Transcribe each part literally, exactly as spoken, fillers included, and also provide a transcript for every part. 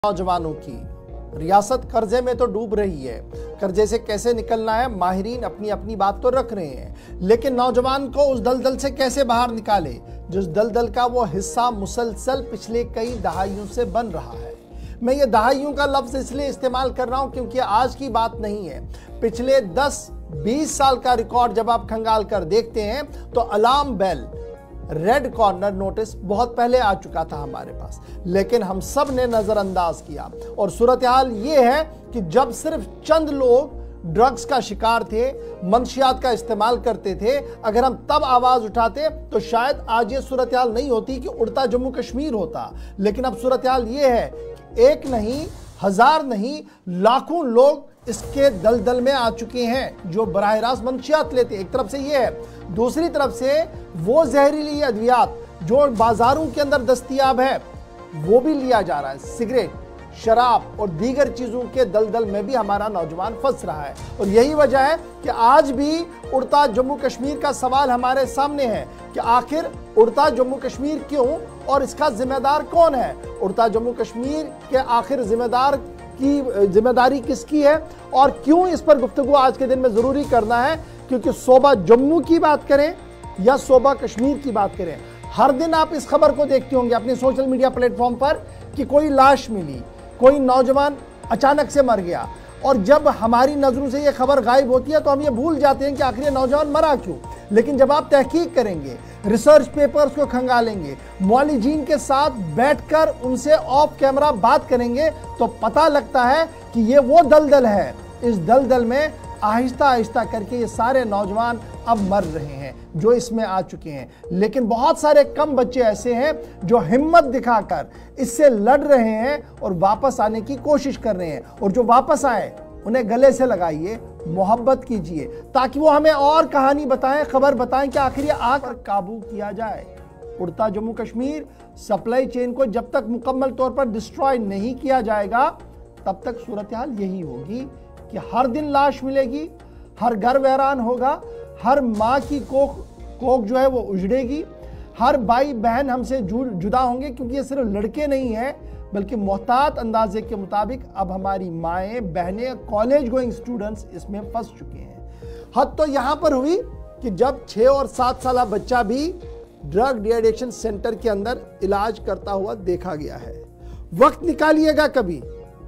नौजवानों की रियासत कर्जे में तो डूब रही है। कर्जे से कैसे निकलना है, माहिरीन अपनी अपनी बात तो रख रहे हैं, लेकिन नौजवान को उस दलदल से कैसे बाहर निकाले जिस दलदल का वो हिस्सा मुसलसल पिछले कई दहाइयों से बन रहा है। मैं ये दहाइयों का लफ्ज इसलिए इस्तेमाल कर रहा हूं क्योंकि आज की बात नहीं है। पिछले दस बीस साल का रिकॉर्ड जब आप खंगाल कर देखते हैं तो alarm bell, red corner notice बहुत पहले आ चुका था हमारे पास, लेकिन हम सब ने नजरअंदाज किया। और सूरत हाल ये है कि जब सिर्फ चंद लोग ड्रग्स का शिकार थे, मंशियात का इस्तेमाल करते थे, अगर हम तब आवाज उठाते तो शायद आज ये सूरत हाल नहीं होती कि उड़ता जम्मू कश्मीर होता। लेकिन अब सूरत हाल ये है कि एक नहीं, हजार नहीं, लाखों लोग इसके दलदल में आ चुके हैं जो बराह रास्त मंशियात लेते। एक तरफ से ये है, दूसरी तरफ से वो जहरीली अद्वियात जो बाजारों के अंदर दस्तयाब है वो भी लिया जा रहा है। सिगरेट, शराब और दीगर चीजों के दलदल में भी हमारा नौजवान फंस रहा है। और यही वजह है कि आज भी उड़ता जम्मू कश्मीर का सवाल हमारे सामने है कि आखिर उड़ता जम्मू कश्मीर क्यों और इसका जिम्मेदार कौन है। उड़ता जम्मू कश्मीर के आखिर जिम्मेदार की जिम्मेदारी किसकी है और क्यों इस पर गुफ्तगू आज के दिन में जरूरी करना है, क्योंकि सोबा जम्मू की बात करें या सोबा कश्मीर की बात करें, हर दिन आप इस खबर को देखते होंगे अपने सोशल मीडिया प्लेटफॉर्म पर कि कोई लाश मिली, कोई नौजवान अचानक से मर गया। और जब हमारी नजरों से ये खबर गायब होती है तो हम ये भूल जाते हैं कि आखिर ये नौजवान मरा क्यों। लेकिन जब आप तहकीक करेंगे, रिसर्च पेपर्स को खंगालेंगे, मौलिजीन के साथ बैठकर उनसे ऑफ कैमरा बात करेंगे तो पता लगता है कि ये वो दलदल है। इस दलदल में आहिस्ता आहिस्ता करके ये सारे नौजवान अब मर रहे हैं जो इसमें आ चुके हैं। लेकिन बहुत सारे कम बच्चे ऐसे हैं जो हिम्मत दिखाकर इससे लड़ रहे हैं और वापस आने की कोशिश कर रहे हैं। और जो वापस आए उन्हें गले से लगाइए, मोहब्बत कीजिए, ताकि वो हमें और कहानी बताएं, खबर बताएं कि आखिर ये आग पर काबू किया जाए। उड़ता जम्मू कश्मीर सप्लाई चेन को जब तक मुकम्मल तौर पर डिस्ट्रॉय नहीं किया जाएगा तब तक सूरत हाल यही होगी कि हर दिन लाश मिलेगी, हर घर वैरान होगा, हर माँ की कोख कोख जो है वो उजड़ेगी, हर भाई बहन हमसे जुदा होंगे, क्योंकि ये सिर्फ लड़के नहीं हैं बल्कि मोहतात अंदाजे के मुताबिक अब हमारी माएँ बहनें, कॉलेज गोइंग स्टूडेंट्स इसमें फंस चुके हैं। हद तो यहाँ पर हुई कि जब छः और सात साल बच्चा भी ड्रग डिएडिक्शन सेंटर के अंदर इलाज करता हुआ देखा गया है। वक्त निकालिएगा, कभी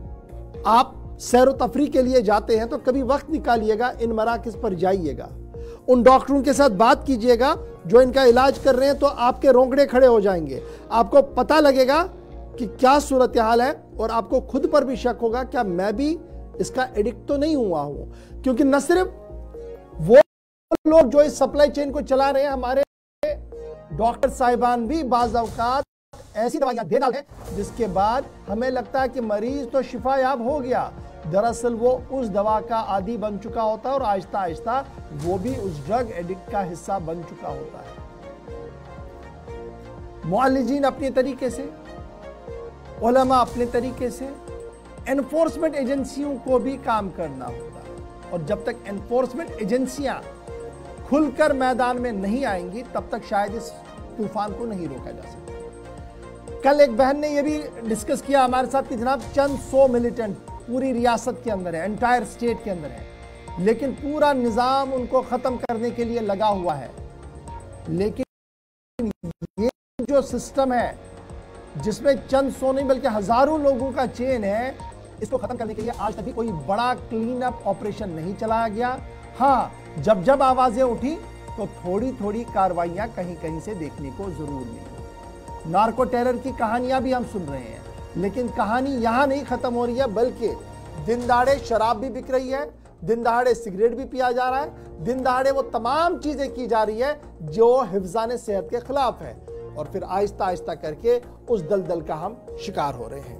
आप सैर तफरी के लिए जाते हैं तो कभी वक्त निकालिएगा, इन मराकज़ पर जाइएगा, उन डॉक्टरों के साथ बात कीजिएगा जो इनका इलाज कर रहे हैं, तो आपके रोंगड़े खड़े हो जाएंगे। आपको पता लगेगा कि क्या सूरत हाल है और आपको खुद पर भी शक होगा क्या मैं भी इसका एडिक्ट तो नहीं हुआ हूं। क्योंकि न सिर्फ वो लोग जो इस सप्लाई चेन को चला रहे हैं, हमारे डॉक्टर साहिबान भी बाज़ औक़ात ऐसी दवाइयां दे डालते हैं जिसके बाद हमें लगता है कि मरीज तो शिफा याब हो गया, दरअसल वो उस दवा का आदी बन चुका होता है और आहिस्ता आहिस्ता वो भी उस ड्रग एडिक्ट का हिस्सा बन चुका होता है। मुअल्लिजीन अपने तरीके से, उलमा अपने तरीके से, एनफोर्समेंट एजेंसियों को भी काम करना होगा। और जब तक एनफोर्समेंट एजेंसियां खुलकर मैदान में नहीं आएंगी तब तक शायद इस तूफान को नहीं रोका जा सकता। कल एक बहन ने यह भी डिस्कस किया हमारे साथ कि जनाब चंद सौ मिलिटेंट पूरी रियासत के अंदर है, एंटायर स्टेट के अंदर है, लेकिन पूरा निज़ाम उनको ख़त्म करने के लिए लगा हुआ है। लेकिन ये जो सिस्टम है जिसमें चंद सौ नहीं बल्कि हज़ारों लोगों का चेन है, इसको ख़त्म करने के लिए आज तक भी कोई बड़ा क्लीन अप ऑपरेशन नहीं चलाया गया। हाँ, जब जब आवाज़ें उठी तो थोड़ी थोड़ी कार्रवाइयाँ कहीं कहीं से देखने को ज़रूर मिली। नार्को टेरर की कहानियां भी हम सुन रहे हैं, लेकिन कहानी यहां नहीं खत्म हो रही है, बल्कि दिन दहाड़े शराब भी बिक रही है, दिन दहाड़े सिगरेट भी पिया जा रहा है, दिन दहाड़े वो तमाम चीजें की जा रही है जो हिफ्ज़ाने सेहत के खिलाफ है। और फिर आहिस्ता आहिस्ता करके उस दलदल का हम शिकार हो रहे हैं।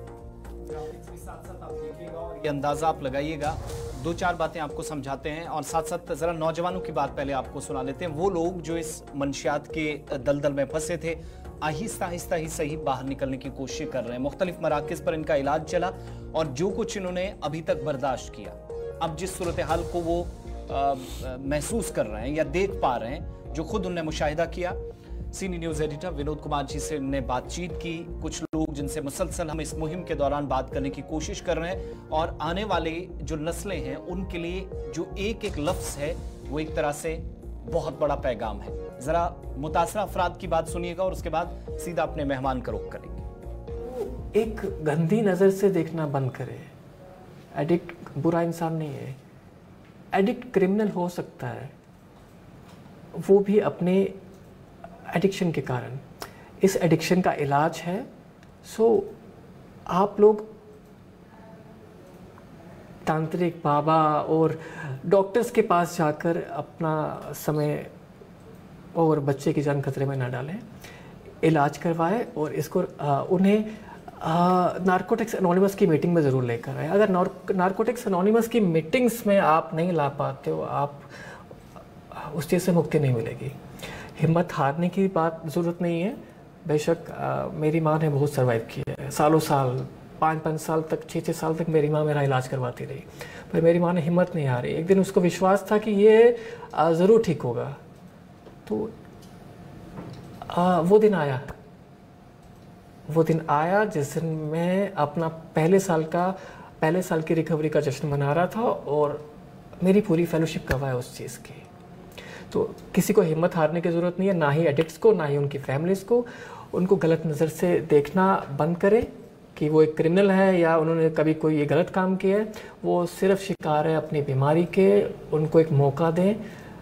ये अंदाजा आप लगाइएगा, दो चार बातें आपको समझाते हैं और साथ साथ जरा नौजवानों की बात पहले आपको सुना लेते हैं। वो लोग जो इस मंशियात के दलदल में फंसे थे, आहिस्ता आहिस्ता ही सही बाहर निकलने की कोशिश कर रहे हैं। मुख्तलिफ मराकज़ पर इनका इलाज चला और जो कुछ इन्होंने अभी तक बर्दाश्त किया, अब जिस सूरत हाल को वो आ, महसूस कर रहे हैं या देख पा रहे हैं, जो खुद उन्होंने मुशाहिदा किया, senior news editor Vinod Kumar ji से ने बातचीत की। कुछ लोग जिनसे मुसलसल हम इस मुहिम के दौरान बात करने की कोशिश कर रहे हैं और आने वाले जो नस्लें हैं उनके लिए जो एक एक लफ्ज है वो एक तरह से बहुत बड़ा पैगाम है। जरा मुतासरा अफराद की बात सुनिएगा और उसके बाद सीधा अपने मेहमान का रुख करेंगे। एक गंदी नज़र से देखना बंद करें। एडिक्ट बुरा इंसान नहीं है, एडिक्ट क्रिमिनल हो सकता है, वो भी अपने एडिक्शन के कारण। इस एडिक्शन का इलाज है। सो आप लोग तांत्रिक बाबा और डॉक्टर्स के पास जाकर अपना समय और बच्चे की जान खतरे में ना डालें, इलाज करवाएं और इसको आ, उन्हें नारकोटिक्स एनोनिमस की मीटिंग में ज़रूर लेकर आए। अगर नारकोटिक्स एनोनिमस की मीटिंग्स में आप नहीं ला पाते हो, आप उस चीज़ से मुक्ति नहीं मिलेगी। हिम्मत हारने की बात ज़रूरत नहीं है। बेशक आ, मेरी माँ ने बहुत सर्वाइव किया है, सालों साल, पाँच पाँच साल तक, छः छः साल तक मेरी माँ मेरा इलाज करवाती रही, पर मेरी माँ ने हिम्मत नहीं हारी। एक दिन उसको विश्वास था कि ये ज़रूर ठीक होगा, तो आ, वो दिन आया वो दिन आया जिस दिन मैं अपना पहले साल का पहले साल की रिकवरी का जश्न मना रहा था और मेरी पूरी फेलोशिप गवाह है उस चीज़ की। तो किसी को हिम्मत हारने की ज़रूरत नहीं है, ना ही एडिक्ट्स को, ना ही उनकी फैमिलीज़ को। उनको गलत नज़र से देखना बंद करें कि वो एक क्रिमिनल है या उन्होंने कभी कोई ये गलत काम किया है। वो सिर्फ शिकार है अपनी बीमारी के। उनको एक मौका दें,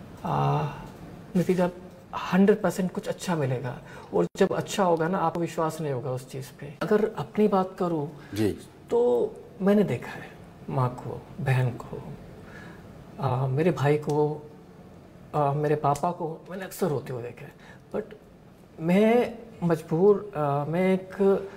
नतीजा हंड्रेड परसेंट कुछ अच्छा मिलेगा। और जब अच्छा होगा ना, आपको विश्वास नहीं होगा उस चीज़ पे। अगर अपनी बात करूँ जी, तो मैंने देखा है माँ को, बहन को, आ, मेरे भाई को, आ, मेरे पापा को मैंने अक्सर होते हुए देखा है। बट मैं मजबूर, आ, मैं एक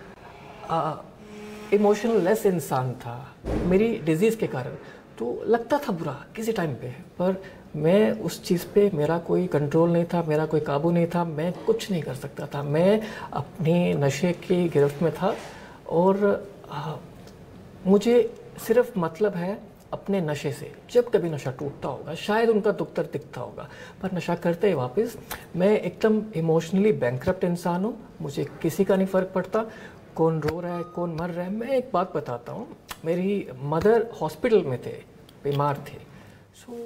इमोशनल लेस इंसान था मेरी डिजीज़ के कारण। तो लगता था बुरा किसी टाइम पे, पर मैं उस चीज़ पे, मेरा कोई कंट्रोल नहीं था, मेरा कोई काबू नहीं था, मैं कुछ नहीं कर सकता था। मैं अपने नशे की गिरफ्त में था और आ, मुझे सिर्फ मतलब है अपने नशे से। जब कभी नशा टूटता होगा शायद उनका दुख दर्द दिखता होगा, पर नशा करते ही वापस मैं एकदम इमोशनली बैंकरप्ट इंसान हूँ। मुझे किसी का नहीं फ़र्क पड़ता कौन रो रहा है, कौन मर रहा है। मैं एक बात बताता हूँ, मेरी मदर हॉस्पिटल में थे, बीमार थे, सो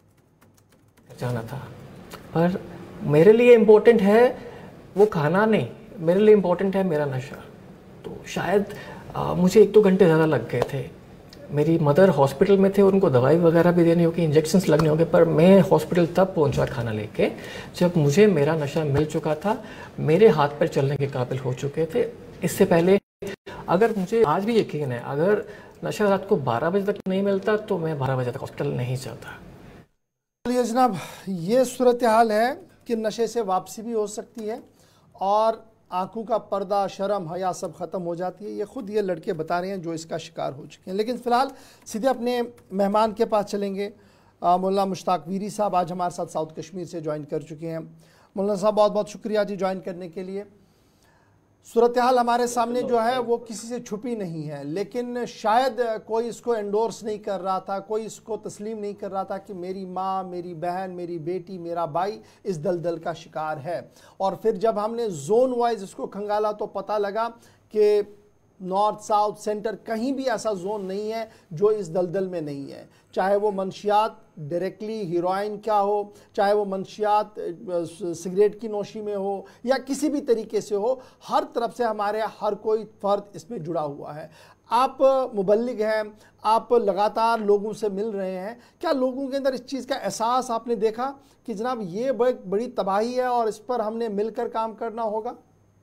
जाना था, पर मेरे लिए इम्पोर्टेंट है वो खाना नहीं, मेरे लिए इम्पोर्टेंट है मेरा नशा। तो शायद आ, मुझे एक दो घंटे ज़्यादा लग गए थे। मेरी मदर हॉस्पिटल में थे, उनको दवाई वगैरह भी देनी होगी, इंजेक्शन्स लगने होंगे, पर मैं हॉस्पिटल तब पहुंचा खाना लेके जब मुझे मेरा नशा मिल चुका था, मेरे हाथ पर चलने के काबिल हो चुके थे। इससे पहले अगर मुझे आज भी यकीन है, अगर नशा रात को बारह बजे तक नहीं मिलता तो मैं बारह बजे तक हॉस्पिटल नहीं जाता। चलिए जनाब, ये सूरत हाल है कि नशे से वापसी भी हो सकती है और आंखों का पर्दा, शर्म, हया सब ख़त्म हो जाती है। ये खुद ये लड़के बता रहे हैं जो इसका शिकार हो चुके हैं। लेकिन फ़िलहाल सीधे अपने मेहमान के पास चलेंगे। मौलाना मुश्ताक वीरी साहब आज हमारे साथ साउथ कश्मीर से ज्वाइन कर चुके हैं। मौलाना साहब बहुत बहुत शुक्रिया जी ज्वाइन करने के लिए। सूरत हाल हमारे सामने जो है वो किसी से छुपी नहीं है, लेकिन शायद कोई इसको एंडोर्स नहीं कर रहा था, कोई इसको तस्लीम नहीं कर रहा था कि मेरी माँ, मेरी बहन, मेरी बेटी, मेरा भाई इस दलदल का शिकार है। और फिर जब हमने जोन वाइज इसको खंगाला तो पता लगा कि नॉर्थ, साउथ, सेंटर कहीं भी ऐसा जोन नहीं है जो इस दलदल में नहीं है। चाहे वो मंशियात डायरेक्टली हीरोइन क्या हो, चाहे वो मंशियात सिगरेट की नोशी में हो या किसी भी तरीके से हो, हर तरफ से हमारे हर कोई फ़र्द इसमें जुड़ा हुआ है। आप मुबल्लिग हैं, आप लगातार लोगों से मिल रहे हैं, क्या लोगों के अंदर इस चीज़ का एहसास आपने देखा कि जनाब ये बड़ी तबाही है और इस पर हमने मिलकर काम करना होगा?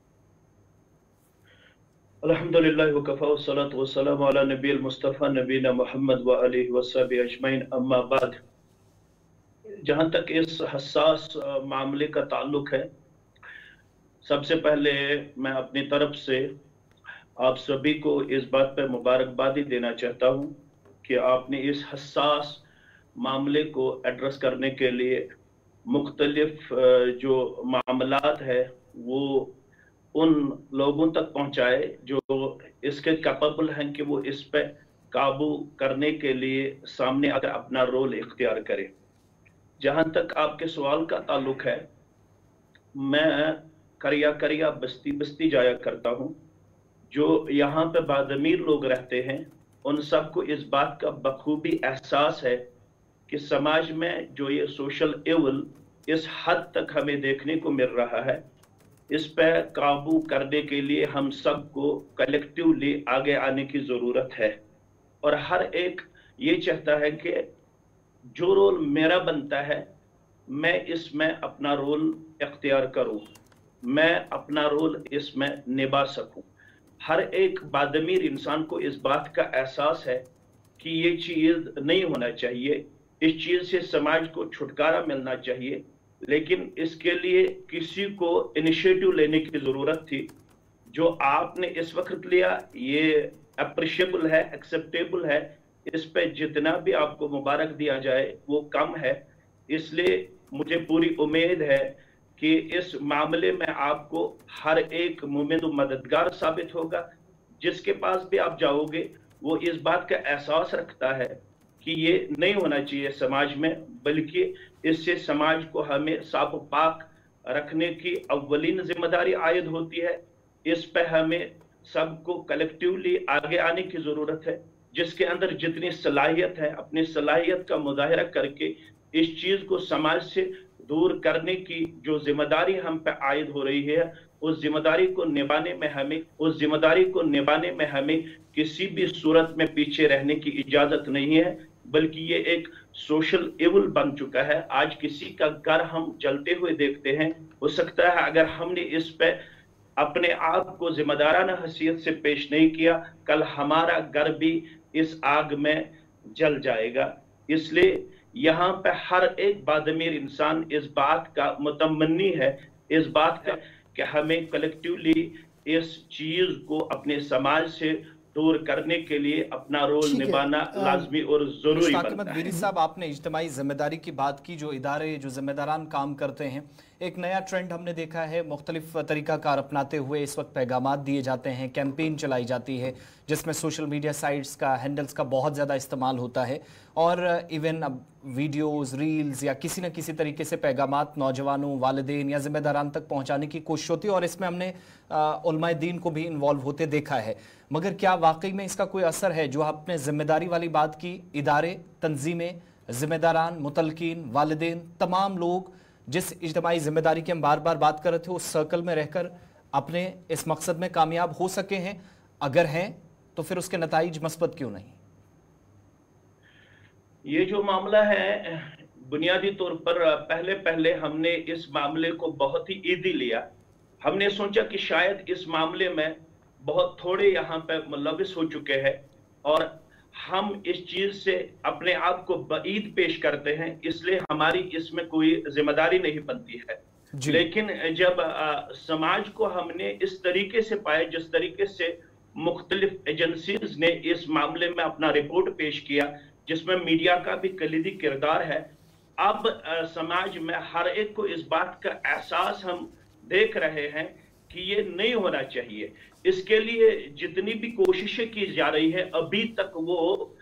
अल्हम्दुलिल्लाह व कफ़ा वस्सलातु वस्सलामु अला नबील मुस्तफ़ा नबीना मुहम्मद व आलिहि वस्सहबिहि अजमईन, अम्मा बाद। जहाँ तक इस हसास मामले का ताल्लुक है, सबसे पहले मैं अपनी तरफ से आप सभी को इस बात पर मुबारकबादी देना चाहता हूँ कि आपने इस हसास मामले को एड्रेस करने के लिए मुख्तलिफ जो मामलात है वो उन लोगों तक पहुंचाए जो इसके कैपेबल हैं कि वो इस पे काबू करने के लिए सामने आकर अपना रोल इख्तियार करें। जहां तक आपके सवाल का ताल्लुक है, मैं करिया करिया बस्ती बस्ती जाया करता हूँ। जो यहाँ पे बादमीर लोग रहते हैं उन सबको इस बात का बखूबी एहसास है कि समाज में जो ये सोशल एवल इस हद तक हमें देखने को मिल रहा है, इस पर काबू करने के लिए हम सबको कलेक्टिवली आगे आने की जरूरत है। और हर एक ये चाहता है कि जो रोल मेरा बनता है मैं इसमें अपना रोल इख्तियार करूं, मैं अपना रोल इसमें निभा सकूं। हर एक बादमीर इंसान को इस बात का एहसास है कि ये चीज नहीं होना चाहिए, इस चीज से समाज को छुटकारा मिलना चाहिए, लेकिन इसके लिए किसी को इनिशिएटिव लेने की जरूरत थी। जो आपने इस वक्त लिया ये अप्रिशिएबल है, एक्सेप्टेबल है, इस पे जितना भी आपको मुबारक दिया जाए वो कम है। इसलिए मुझे पूरी उम्मीद है कि इस मामले में आपको हर एक मोमिन मददगार साबित होगा। जिसके पास भी आप जाओगे वो इस बात का एहसास रखता है कि ये नहीं होना चाहिए समाज में, बल्कि इससे समाज को हमें साफ पाक रखने की अव्वलीन जिम्मेदारी आयद होती है। इस पर हमें सबको कलेक्टिवली आगे आने की जरूरत है। जिसके अंदर जितनी सलाहियत है अपनी सलाहियत का मुजाहिरा करके इस चीज को समाज से दूर करने की जो जिम्मेदारी हम पे आयद हो रही है, उस जिम्मेदारी को निभाने में हमें उस जिम्मेदारी को निभाने में हमें किसी भी सूरत में पीछे रहने की इजाजत नहीं है, बल्कि ये एक सोशल एवल बन चुका है। आज किसी का घर हम जलते हुए देखते हैं, हो सकता है अगर हमने इस पे अपने आप को जिम्मेदाराना हैसियत से पेश नहीं किया, कल हमारा घर भी इस आग में जल जाएगा। इसलिए यहाँ पे हर एक बादमीर इंसान इस बात का मुतमन्नी है, इस बात का कि हमें कलेक्टिवली इस चीज को अपने समाज से दूर करने के लिए अपना रोल निभाना लाजमी और जरूरी बनता है। साहब, आपने इज्तिमाई जिम्मेदारी की बात की। जो इदारे जो जिम्मेदारान काम करते हैं, एक नया ट्रेंड हमने देखा है, मुख्तलिफ तरीकाकार अपनाते हुए इस वक्त पैगामात दिए जाते हैं, कैंपेन चलाई जाती है जिसमें सोशल मीडिया साइट्स का हैंडल्स का बहुत ज़्यादा इस्तेमाल होता है, और इवन अब वीडियोज़, रील्स या किसी न किसी तरीके से पैगामात नौजवानों, वालिदैन या जिम्मेदारान तक पहुँचाने की कोशिश होती है, और इसमें हमने उलमाए दीन को भी इन्वॉल्व होते देखा है। मगर क्या वाकई में इसका कोई असर है? जो आपने जिम्मेदारी वाली बात की, इदारे, तंजीमें, जिम्मेदारान, मुतलकीन, वालिदैन, तमाम लोग जिस इज्तिमाई जिम्मेदारी की हम बार बार बात कर रहे थे, उस सर्कल में रहकर अपने इस मकसद में कामयाब हो सके हैं? अगर हैं तो फिर उसके नताइज मस्बत क्यों नहीं? ये जो मामला है, बुनियादी तौर पर पहले पहले हमने इस मामले को बहुत ही ईदी लिया। हमने सोचा कि शायद इस मामले में बहुत थोड़े यहाँ पे मुलविस हो चुके हैं और हम इस चीज से अपने आप को बईद पेश करते हैं, इसलिए हमारी इसमें कोई जिम्मेदारी नहीं बनती है। लेकिन जब आ, समाज को हमने इस तरीके से पाया जिस तरीके से मुख्तलिफ एजेंसीज ने इस मामले में अपना रिपोर्ट पेश किया, जिसमें मीडिया का भी कलीदी किरदार है, अब आ, समाज में हर एक को इस बात का एहसास हम देख रहे हैं कि ये नहीं होना चाहिए। इसके लिए जितनी भी कोशिशें की जा रही है अभी तक वो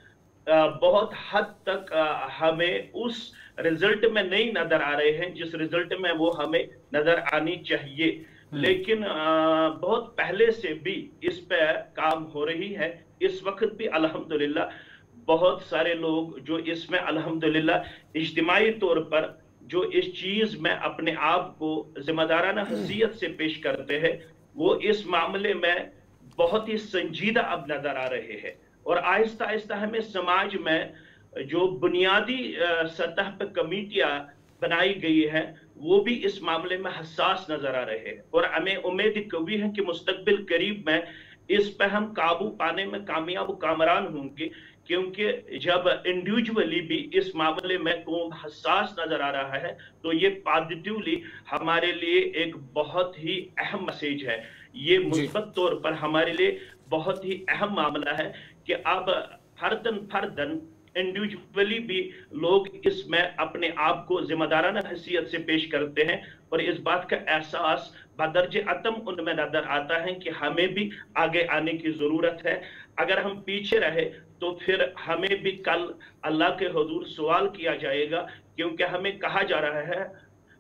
आ, बहुत हद तक आ, हमें उस रिजल्ट में नहीं नजर आ रहे हैं जिस रिजल्ट में वो हमें नजर आनी चाहिए। लेकिन आ, बहुत पहले से भी इस पे काम हो रही है। इस वक्त भी अल्हम्दुलिल्लाह बहुत सारे लोग जो इसमें अल्हम्दुलिल्लाह इज्तिमाई तौर पर जो इस चीज में अपने आप को जिम्मेदाराना हैसियत से पेश करते हैं, वो इस मामले में बहुत ही संजीदा अब नजर आ रहे हैं। और आहिस्ता आहिस्ता हमें समाज में जो बुनियादी सतह पर कमेटियां बनाई गई है वो भी इस मामले में हसास नजर आ रहे हैं, और हमें उम्मीद कभी है कि मुस्तकबिल करीब में इस पर हम काबू पाने में कामयाब कामरान होंगे, क्योंकि जब इंडिविजुअली भी इस मामले में कौम हसास नजर आ रहा है तो ये पॉजिटिवली हमारे लिए एक बहुत ही अहम मैसेज है। ये मुस्बत तौर पर हमारे लिए बहुत ही अहम मामला है कि अब फर्दन फर्दन इंडिविजुअली भी लोग इसमें अपने आप को जिम्मेदाराना हैसियत से पेश करते हैं, और इस बात का एहसास बदर्ज अतम उनमें नजर आता है कि हमें भी आगे आने की जरूरत है। अगर हम पीछे रहे तो फिर हमें भी कल अल्लाह के हुजूर सवाल किया जाएगा, क्योंकि हमें कहा जा रहा है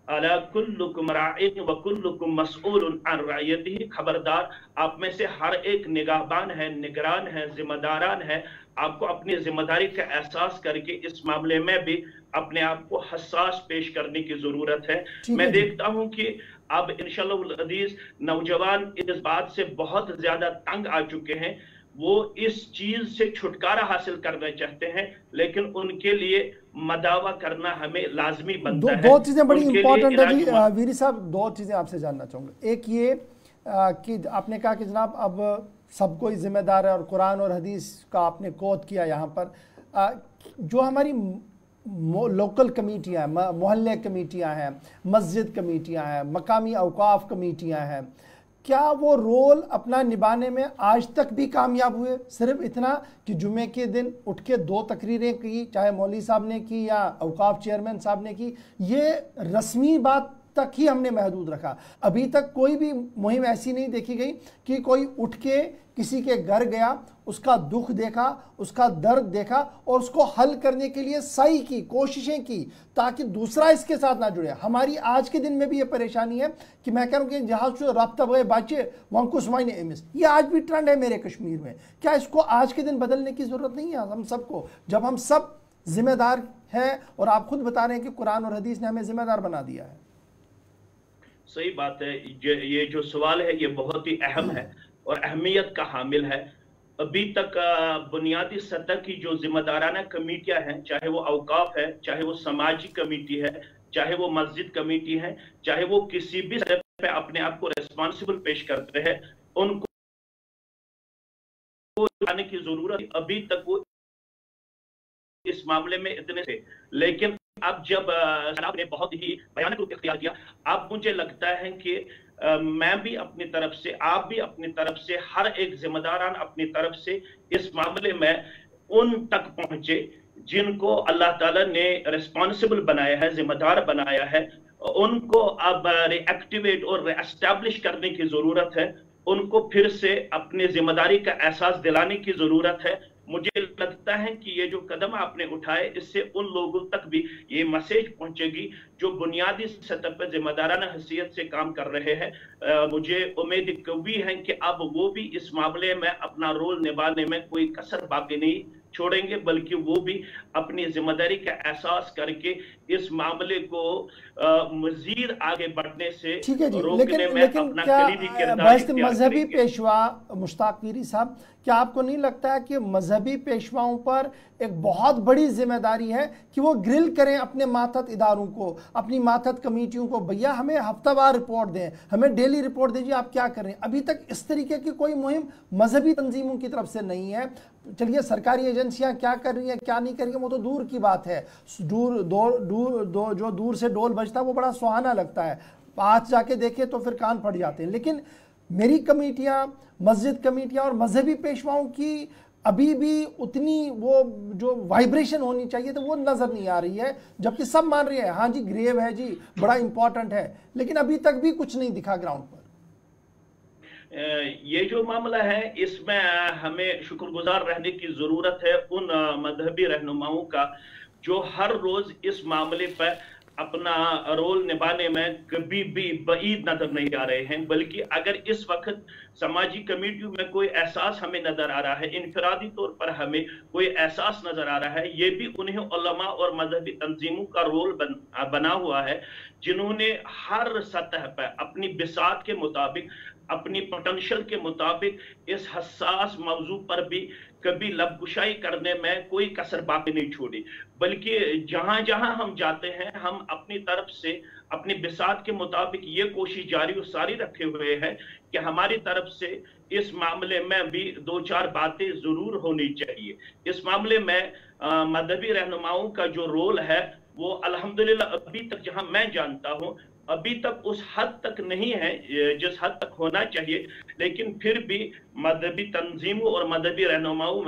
अला कुल्लुकुम राइन व कुल्लुकुम मसऊलुन अन रइयतिही, खबरदार आप में से हर एक निगाहबान है, निगरान है, जिम्मेदारान है। आपको अपनी जिम्मेदारी का एहसास करके इस मामले में भी अपने आप को हसास पेश करने की जरूरत है। मैं देखता हूं कि अब इंशाअल्लाह अजीज नौजवान इस बात से बहुत ज्यादा तंग आ चुके हैं, वो इस चीज से छुटकारा हासिल करना चाहते हैं, लेकिन उनके लिए मदावा करना हमें लाजमी बनता दो, है। दो चीजें बड़ी उनके इंपॉर्टेंट है लिए जी इलाज- वीरी साहब, दो चीजें आपसे जानना चाहूंगा। एक ये आ, कि आपने कहा कि जनाब अब सब कोई जिम्मेदार है और कुरान और हदीस का आपने कोट किया यहाँ पर। आ, जो हमारी लोकल कमेटियाँ हैं, मोहल्ले कमेटियाँ हैं, मस्जिद कमेटियाँ हैं, मकामी औकाफ कमेटियाँ हैं, क्या वो रोल अपना निभाने में आज तक भी कामयाब हुए? सिर्फ इतना कि जुमे के दिन उठ के दो तकरीरें की, चाहे मौलवी साहब ने की या औकाफ चेयरमैन साहब ने की, ये रस्मी बात तक ही हमने महदूद रखा। अभी तक कोई भी मुहिम ऐसी नहीं देखी गई कि कोई उठ के किसी के घर गया, उसका दुख देखा, उसका दर्द देखा और उसको हल करने के लिए सही की कोशिशें की ताकि दूसरा इसके साथ ना जुड़े। हमारी आज के दिन में भी ये परेशानी है कि मैं कह रहा हूँ कि जहाँ से रब्ता गए बाचे वहाँ कुछ मायने एमिस, ये आज भी ट्रेंड है मेरे कश्मीर में। क्या इसको आज के दिन बदलने की ज़रूरत नहीं है हम सबको, जब हम सब जिम्मेदार हैं? और आप खुद बता रहे हैं कि कुरान और हदीस ने हमें जिम्मेदार बना दिया है। सही बात है, ये जो सवाल है ये बहुत ही अहम है और अहमियत का हामिल है। अभी तक बुनियादी सतह की जो जिम्मेदाराना कमेटियां हैं, चाहे वो औकाफ है, चाहे वो समाजी कमेटी है, चाहे वो मस्जिद कमेटी है, चाहे वो किसी भी सतह पे अपने आप को रिस्पॉन्सिबल पेश करते हैं, उनको आने की जरूरत। अभी तक वो इस मामले में इतने थे, लेकिन अब जब आपने बहुत ही भयानक रूप इख्तियार किया, अब मुझे लगता है कि आ, मैं भी अपनी तरफ से, आप भी अपनी तरफ से, हर एक जिम्मेदारान अपनी तरफ से इस मामले में उन तक पहुंचे जिनको अल्लाह ताला ने रिस्पॉन्सिबल बनाया है, जिम्मेदार बनाया है। उनको अब रिएक्टिवेट और रिएस्टैब्लिश करने की जरूरत है, उनको फिर से अपनी जिम्मेदारी का एहसास दिलाने की जरूरत है। मुझे लगता है कि ये जो कदम आपने उठाए, इससे उन लोगों तक भी ये मैसेज पहुंचेगी जो बुनियादी सतह पर जिम्मेदाराना हैसियत से काम कर रहे हैं। मुझे उम्मीद कभी है कि अब वो भी इस मामले में अपना रोल निभाने में कोई कसर बाकी नहीं छोड़ेंगे, बल्कि वो भी अपनी जिम्मेदारी का एहसास करके इस मामले को मजीद आगे बढ़ने से ठीक है जी, रोकने लेकिन, में लेकिन अपना क्या कलीदी किरदार इख्तियार मजहबी करेंगे। पेशवा मुश्ताक वीरी साहब, क्या आपको नहीं लगता है कि मजहबी पेशवाओं पर एक बहुत बड़ी जिम्मेदारी है कि वो ग्रिल करें अपने मातहत इदारों को, अपनी मातहत कमेटियों को, भैया हमें हफ्तावार रिपोर्ट दें, हमें डेली रिपोर्ट दीजिए आप क्या कर रहे हैं। अभी तक इस तरीके की कोई मुहिम मजहबी तंजीमों की तरफ से नहीं है। चलिए सरकारी एजेंसियां क्या कर रही हैं क्या नहीं कर रही हैं वो तो दूर की बात है, दूर दो, दूर दो, जो दूर से डोल बजता है वो बड़ा सुहाना लगता है, पास जाके देखे तो फिर कान फट जाते हैं। लेकिन मेरी कमेटियां, मस्जिद कमेटियां और मजहबी पेशवाओं की अभी भी उतनी वो जो वाइब्रेशन होनी चाहिए तो वो नजर नहीं आ रही है, जबकि सब मान रहे हैं हाँ जी ग्रेव है जी, बड़ा इंपॉर्टेंट है, लेकिन अभी तक भी कुछ नहीं दिखा ग्राउंड पर। ये जो मामला है इसमें हमें शुक्रगुजार रहने की जरूरत है उन मजहबी रहनुमाओं का जो हर रोज इस मामले पर अपना रोल निभाने में कभी भी बईद नजर नहीं आ रहे हैं, बल्कि अगर इस वक्त समाजी कमेटियों में कोई एहसास हमें नजर आ रहा है, इनफरादी तौर पर हमें कोई एहसास नजर आ रहा है, ये भी उन्हें उलमा और मजहबी तंजीमों का रोल बन, बना हुआ है, जिन्होंने हर सतह पर अपनी बिसात के मुताबिक, अपनी पोटेंशियल के मुताबिक इस हसास मौजू पर भी कभी लबकुशाई करने में कोई कसर बाकी नहीं छोड़ी, बल्कि जहां जहां हम जाते हैं हम अपनी तरफ से अपनी बिसात के मुताबिक ये कोशिश जारी सारी रखे हुए हैं कि हमारी तरफ से इस मामले में भी दो चार बातें जरूर होनी चाहिए। इस मामले में मजहबी रहनुमाओं का जो रोल है वो अल्हम्दुलिल्लाह अभी तक जहां मैं जानता हूं अभी तक उस हद तक नहीं है जिस हद तक होना चाहिए, लेकिन फिर भी मजहबी तंजीमों और मजहबी रहनुमाओं में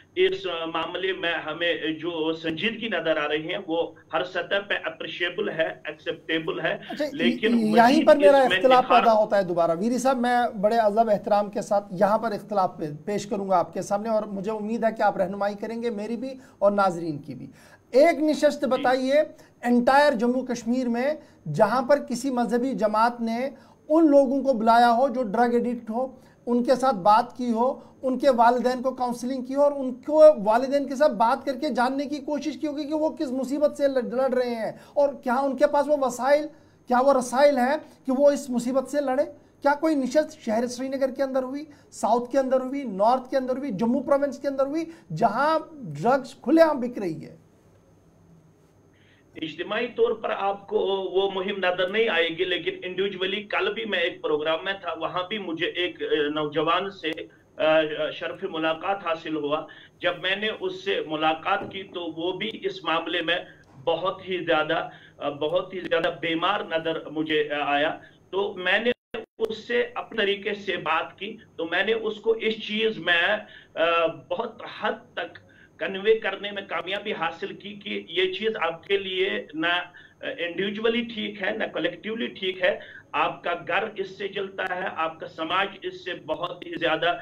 इस मामले में हमें जो संजीदगी नजर आ रही है वो हर सतह पे अप्रिशिएबल है, एक्सेप्टेबल है। अच्छा, लेकिन यहीं पर मेरा इख्तिलाफ निखार... पैदा होता है दोबारा। वीरी साहब, मैं बड़े अदब एहतराम के साथ यहाँ पर इख्तिलाफ पे, पेश करूंगा आपके सामने, और मुझे उम्मीद है कि आप रहनुमाई करेंगे मेरी भी और नाजरीन की भी। एक निशस्त बताइए एंटायर जम्मू कश्मीर में जहां पर किसी मजहबी जमात ने उन लोगों को बुलाया हो जो ड्रग एडिक्ट हो, उनके साथ बात की हो, उनके वालिदैन को काउंसलिंग की हो और उनको वालिदैन के साथ बात करके जानने की कोशिश की होगी कि वो किस मुसीबत से लड़ रहे हैं और क्या उनके पास वो वसाइल, क्या वो रसाइल है कि वो इस मुसीबत से लड़े। क्या कोई निशस्त शहर श्रीनगर के अंदर हुई, साउथ के अंदर हुई, नॉर्थ के अंदर हुई, जम्मू प्रोविंस के अंदर हुई, जहां ड्रग्स खुलेआम बिक रही है? इज्तिमाई तौर पर आपको वो मुहिम नजर नहीं आएगी, लेकिन इंडिविजुअली कल भी मैं एक प्रोग्राम में था, वहां भी मुझे एक नौजवान से शर्फ मुलाकात हासिल हुआ। जब मैंने उससे मुलाकात की तो वो भी इस मामले में बहुत ही ज्यादा बहुत ही ज्यादा बीमार नजर मुझे आया। तो मैंने उससे अपने तरीके से बात की, तो मैंने उसको इस चीज में बहुत हद तक कन्वे करने में कामयाबी हासिल की कि ये चीज आपके लिए ना इंडिविजुअली ठीक है ना कलेक्टिवली ठीक है। आपका घर इससे जलता है, आपका समाज इससे बहुत ही ज्यादा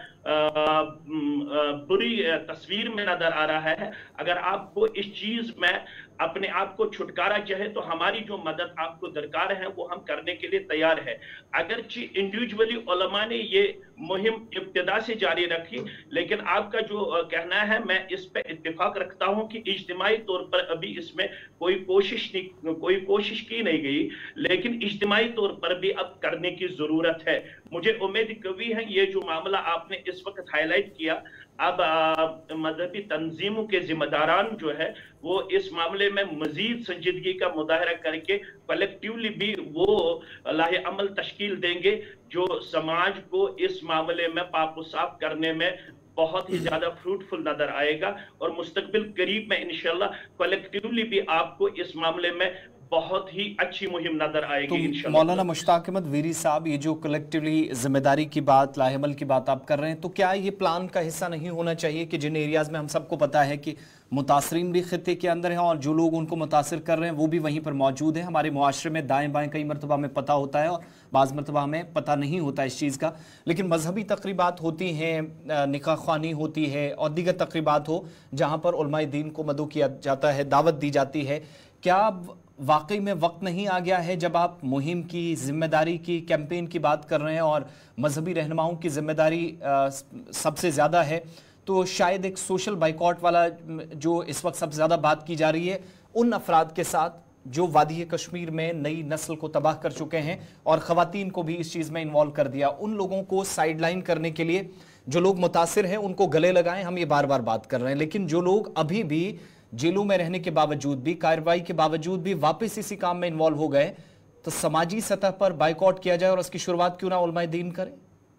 बुरी तस्वीर में नजर आ रहा है। अगर आपको इस चीज में अपने आप को छुटकारा चाहे तो हमारी जो मदद आपको दरकार है वो हम करने के लिए तैयार है। अगरचे इंडिविजुअली उलमा ने ये मुहिम इब्तिदा से जारी रखी, लेकिन आपका जो कहना है मैं इस पे इत्तेफाक रखता हूं कि इज्तिमाई तौर पर अभी इसमें कोई कोशिश नहीं कोई कोशिश की नहीं गई, लेकिन इज्तिमाई तौर पर भी अब करने की जरूरत है। मुझे उम्मीद कवी है ये जो मामला आपने इस वक्त हाईलाइट किया, अब मजहबी तंजीमों के जिम्मेदारान जो है वो इस मामले में मजीद संजीदगी का मुजाहरा करके कलेक्टिवली भी वो लाहे अमल तश्कील देंगे जो समाज को इस मामले में पाक साफ करने में बहुत ही ज्यादा फ्रूटफुल नजर आएगा। और मुस्तकबिल करीब में इंशाल्लाह कलेक्टिवली भी आपको इस मामले में बहुत ही अच्छी मुहिम नजर आएगी इंशाल्लाह। मौलाना मुश्ताक अहमद वीरी साहब, ये जो कलेक्टिवली जिम्मेदारी की बात, लाहेमल की बात आप कर रहे हैं, तो क्या ये प्लान का हिस्सा नहीं होना चाहिए कि जिन एरियाज में हम सबको पता है कि मुतासरीन भी खित्ते के अंदर हैं और जो लोग उनको मुतासर कर रहे हैं वो भी वहीं पर मौजूद हैं। हमारे मुआशरे में दाएं बाएं कई मरतबा में पता होता है और बाज़ मरतबा हमें पता नहीं होता इस चीज़ का, लेकिन मजहबी तकरीबात होती हैं, निकाह ख्वानी होती है और दीगर तकरीबात हो जहाँ पर उलमाए दीन को मदऊ किया जाता है, दावत दी जाती है। क्या वाकई में वक्त नहीं आ गया है जब आप मुहिम की जिम्मेदारी की, कैंपेन की बात कर रहे हैं और मजहबी रहनुमाओं की जिम्मेदारी सबसे ज़्यादा है, तो शायद एक सोशल बाइकॉट वाला जो इस वक्त सबसे ज़्यादा बात की जा रही है उन अफराद के साथ जो वादी कश्मीर में नई नस्ल को तबाह कर चुके हैं और ख़वातीन को भी इस चीज़ में इन्वॉल्व कर दिया, उन लोगों को साइडलाइन करने के लिए जो लोग मुतासिर हैं उनको गले लगाएं। हम ये बार बार बात कर रहे हैं, लेकिन जो लोग अभी भी जेलों में रहने के बावजूद भी, कार्रवाई के बावजूद भी वापस इसी काम में इन्वॉल्व हो गए, तो समाजी सतह पर बाइकआउट किया जाए और उसकी शुरुआत क्यों ना उलमाए दीन करें।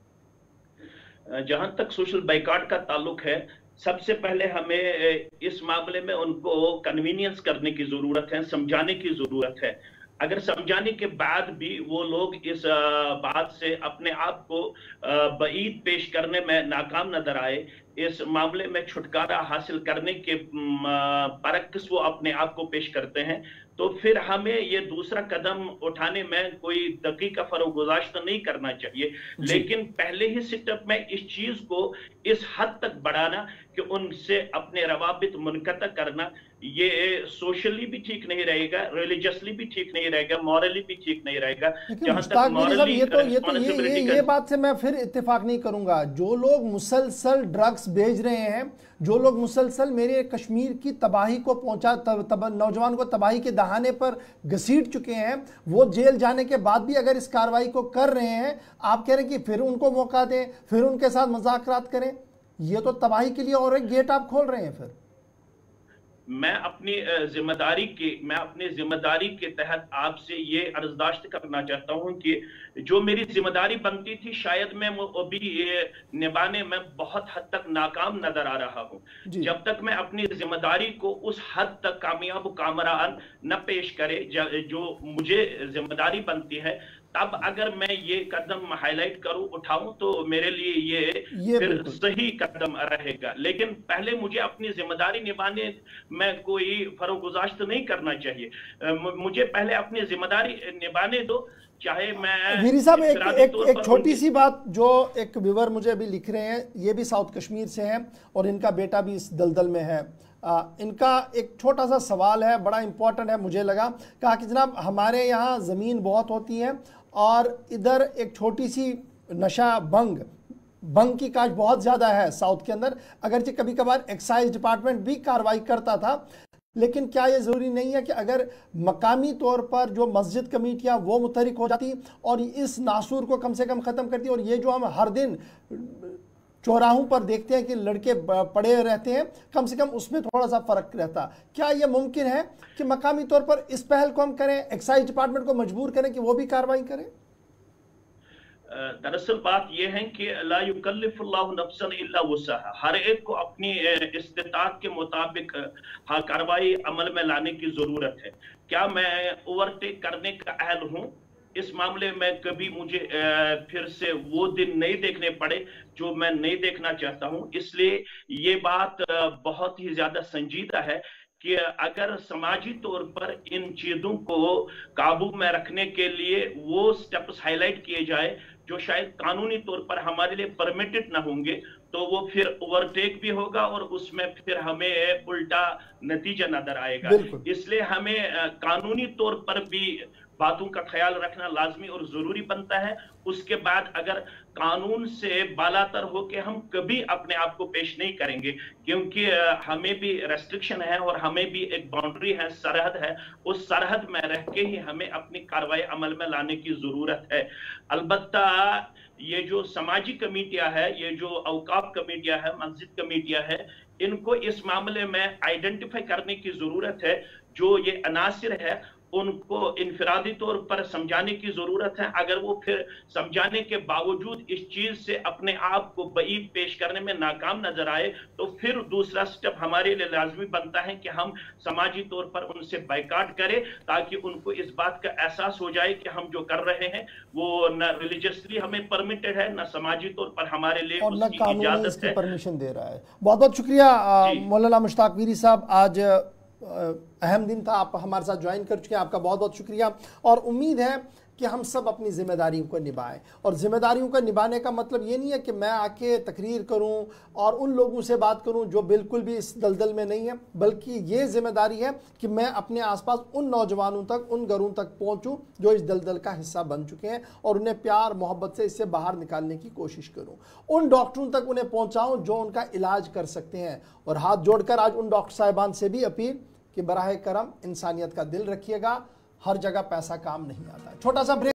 जहां तक सोशल बाइकआउट का ताल्लुक है, सबसे पहले हमें इस मामले में उनको कन्वीनियंस करने की जरूरत है, समझाने की जरूरत है। अगर समझाने के बाद भी वो लोग इस बात से अपने आप को बईद पेश करने में नाकाम नजर आए, इस मामले में छुटकारा हासिल करने के बरक्स वो अपने आप को पेश करते हैं, तो फिर हमें ये दूसरा कदम उठाने में कोई दकीका फरोगुजाश्त नहीं करना चाहिए, लेकिन पहले ही सेटअप में इस चीज को इस हद तक बढ़ाना कि उनसे अपने रवाबित मुनक़ता करना, ये सोशली भी ठीक नहीं रहेगा, रिलीजियसली भी ठीक नहीं रहेगा, मॉरली भी ठीक नहीं रहेगा। जहां तक मॉरली ये तो ये तो ये, ये, ये बात से मैं फिर इत्तेफाक नहीं करूंगा। जो लोग मुसलसल ड्रग्स भेज रहे हैं, जो लोग मुसलसल मेरे कश्मीर की तबाही को पहुंचा तब, तब नौजवान को तबाही के दहाने पर घसीट चुके हैं, वो जेल जाने के बाद भी अगर इस कार्रवाई को कर रहे हैं, आप कह रहे हैं कि फिर उनको मौका दें, फिर उनके साथ मुज़ाकरात करें, ये तो तबाही के लिए और एक गेट आप खोल रहे हैं। फिर मैं अपनी जिम्मेदारी के मैं अपनी जिम्मेदारी के तहत आपसे ये अर्जदाश्त करना चाहता हूं कि जो मेरी जिम्मेदारी बनती थी शायद मैं वो अभी ये निभाने में बहुत हद तक नाकाम नजर आ रहा हूं। जब तक मैं अपनी जिम्मेदारी को उस हद तक कामयाब कामरान न पेश करे जो मुझे जिम्मेदारी बनती है, तब अगर मैं ये कदम हाईलाइट करूं, उठाऊं, तो मेरे लिए ये, ये फिर बिल्कुल सही कदम रहेगा। लेकिन पहले मुझे अपनी जिम्मेदारी निभाने में कोई फरोगुजाश्त नहीं करना चाहिए। अ, मु- मुझे पहले अपनी जिम्मेदारी निभाने दो, चाहे मैं वीरी साहब एक इफरादी एक, तौर एक पर छोटी उनके- सी बात जो एक व्यूवर मुझे अभी लिख रहे हैं, ये भी साउथ कश्मीर से हैं और इनका बेटा भी इस दलदल में है। आ, इनका एक छोटा सा सवाल है, बड़ा इंपॉर्टेंट है मुझे लगा। कहा कि जनाब हमारे यहाँ ज़मीन बहुत होती है और इधर एक छोटी सी नशा बंग बंग की काश बहुत ज़्यादा है साउथ के अंदर, अगरचे कभी कभार एक्साइज डिपार्टमेंट भी कार्रवाई करता था, लेकिन क्या ये ज़रूरी नहीं है कि अगर मकामी तौर पर जो मस्जिद कमेटियाँ वो मुतहरिक हो जाती और इस नासूर को कम से कम ख़त्म करती, और ये जो हम हर दिन चौराहों पर देखते हैं कि लड़के पड़े रहते हैं, कम से कम उसमें थोड़ा सा फ़र्क रहता। क्या ये मुमकिन है कि मकामी तौर पर इस पहल को हम करें, एक्साइज डिपार्टमेंट को मजबूर करें कि वो भी कार्रवाई करें? दरअसल बात यह है कि ला युकल्लिफुल्लाहु नफ्सन इल्ला वुसअहा, हर एक को अपनी इस्तिताअत के मुताबिक हाँ कार्रवाई अमल में लाने की जरूरत है। क्या मैं ओवरटेक करने का अहल हूँ? इस मामले में कभी मुझे फिर से वो दिन नहीं देखने पड़े जो मैं नहीं देखना चाहता हूँ। इसलिए ये बात बहुत ही ज्यादा संजीदा है कि अगर समाजी तौर पर इन चीजों को काबू में रखने के लिए वो स्टेप्स हाईलाइट किए जाए जो शायद कानूनी तौर पर हमारे लिए परमिटेड ना होंगे, तो वो फिर ओवरटेक भी होगा और उसमें फिर हमें उल्टा नतीजा नजर आएगा। इसलिए हमें कानूनी तौर पर भी बातों का ख्याल रखना लाजमी और जरूरी बनता है। उसके बाद अगर कानून से बालातर होके हम कभी अपने आप को पेश नहीं करेंगे, क्योंकि हमें भी रेस्ट्रिक्शन है और हमें भी एक बाउंड्री है, सरहद है। उस सरहद में रह के ही हमें अपनी कार्रवाई अमल में लाने की जरूरत है। अलबत्ता ये जो समाजी कमेटियां है, ये जो औकाफ कमेटियां है, मस्जिद कमेटियां है, इनको इस मामले में आइडेंटिफाई करने की जरूरत है। जो ये अनासिर है उनको इनफरादी तौर पर समझाने की जरूरत है। अगर वो फिर समझाने के बावजूद इस चीज से अपने आप को बईद पेश करने में नाकाम नजर आए, तो फिर दूसरा स्टेप हमारे लिए लाजमी बनता है कि हम समाजी तौर पर उनसे बाइकाट करें, ताकि उनको इस बात का एहसास हो जाए कि हम जो कर रहे हैं वो न रिलीजियसली हमें परमिटेड है, न समाजी तौर पर हमारे लिए और न कानूनी इजाजत है, परमिशन दे रहा है। बहुत बहुत शुक्रिया मौलाना मुश्ताक वीरी साहब, आज अहम दिन था, आप हमारे साथ ज्वाइन कर चुके हैं, आपका बहुत बहुत शुक्रिया। और उम्मीद है कि हम सब अपनी जिम्मेदारियों को निभाएं, और जिम्मेदारियों को निभाने का मतलब ये नहीं है कि मैं आके तकरीर करूं और उन लोगों से बात करूं जो बिल्कुल भी इस दलदल में नहीं है, बल्कि ये जिम्मेदारी है कि मैं अपने आसपास उन नौजवानों तक, उन घरों तक पहुंचूं जो इस दलदल का हिस्सा बन चुके हैं, और उन्हें प्यार मोहब्बत से इससे बाहर निकालने की कोशिश करूं। उन डॉक्टरों तक उन्हें पहुँचाऊँ जो उनका इलाज कर सकते हैं, और हाथ जोड़कर आज उन डॉक्टर साहिबान से भी अपील कि बराह करम इंसानियत का दिल रखिएगा, हर जगह पैसा काम नहीं आता। छोटा सा ब्रेक।